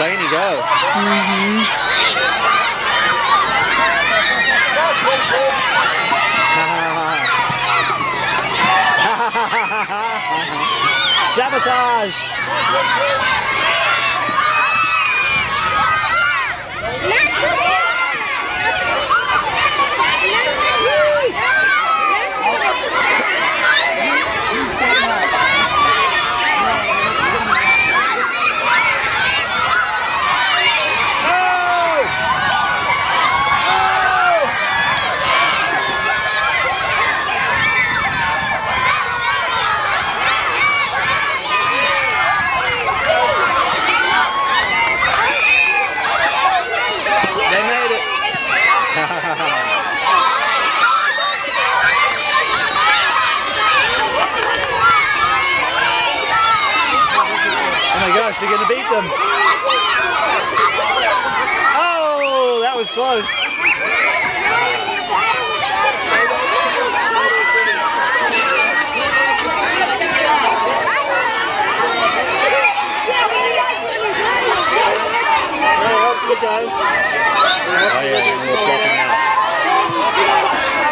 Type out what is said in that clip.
Laney go. Sabotage! Oh my gosh, they're gonna beat them. Oh, that was close. Oh yeah, we're